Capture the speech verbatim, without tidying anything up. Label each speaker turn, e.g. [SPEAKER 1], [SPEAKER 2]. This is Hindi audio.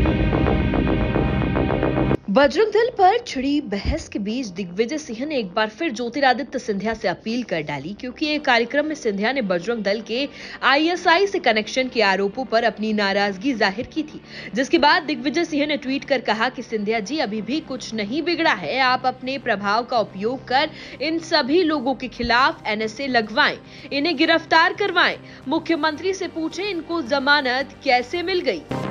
[SPEAKER 1] बजरंग दल पर छिड़ी बहस के बीच दिग्विजय सिंह ने एक बार फिर ज्योतिरादित्य सिंधिया से अपील कर डाली, क्योंकि एक कार्यक्रम में सिंधिया ने बजरंग दल के आईएसआई से कनेक्शन के आरोपों पर अपनी नाराजगी जाहिर की थी। जिसके बाद दिग्विजय सिंह ने ट्वीट कर कहा कि सिंधिया जी, अभी भी कुछ नहीं बिगड़ा है, आप अपने प्रभाव का उपयोग कर इन सभी लोगों के खिलाफ एनएसए लगवाएं, इन्हें गिरफ्तार करवाएं, मुख्यमंत्री से पूछें इनको जमानत कैसे मिल गई।